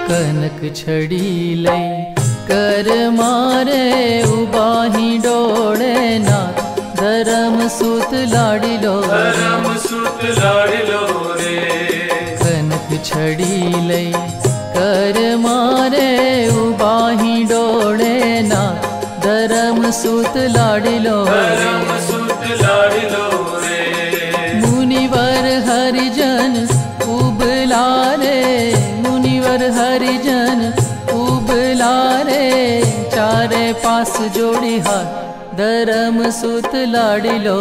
कनक छड़ी लई कर मारे उबाही डोड़े नाथ धर्म सूत लाडिलो रे। कनक छड़ी लई कर मारे उबाही डोड़े नाथ धर्म सूत लाडिलो रे। मुनिवर हरिजन उबलारे मुनिवर हरिजन उबलारे चारे पास जोड़ी हाथ धर्म सूत लाडिलो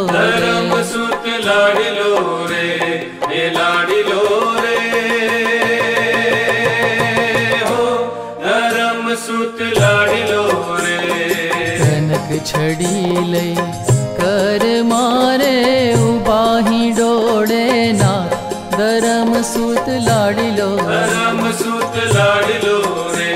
रे ये लाडिलो रे हो धर्म सूत लाडिलो रे। कनक छड़ी लई कर मारे उबाही डोड़े ना धर्म सूत लाडिलो रे।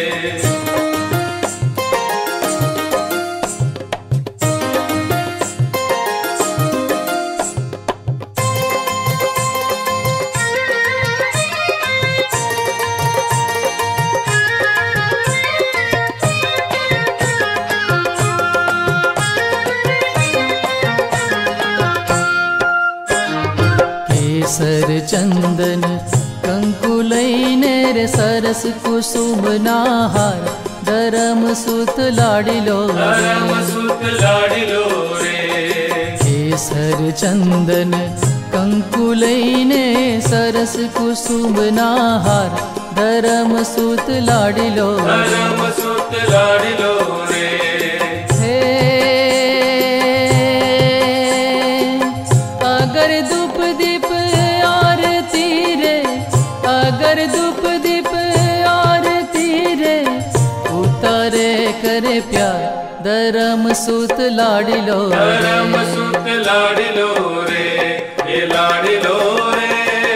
केसर चंदन कंकुलैने रे सरस कुसुम नाहार धर्म सूत लाडिलो रे। केसर चंदन कंकुलैने सरस कुसुम नाहार धर्म सूत लाडिलो रे। अगर धूप दीप आरती रे अगर धूप दीप आरती रे उतारे करे प्यार धर्म सूत लाडिलो रे ये लाडिलो रे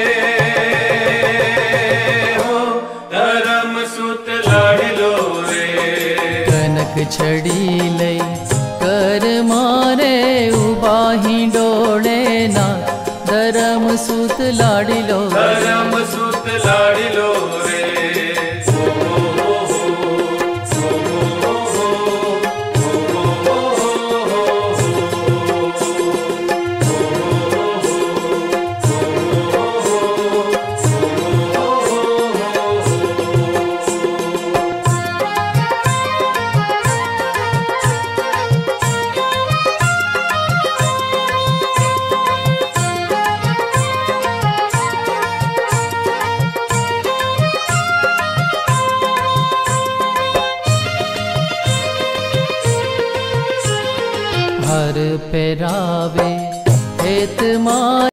हो धर्म सूत लाडिलो रे। कनक छड़ी लई कर मारे उबाही डोड़े ना धर्म सूत लाडिलो रे। हर पेरावे हेत मार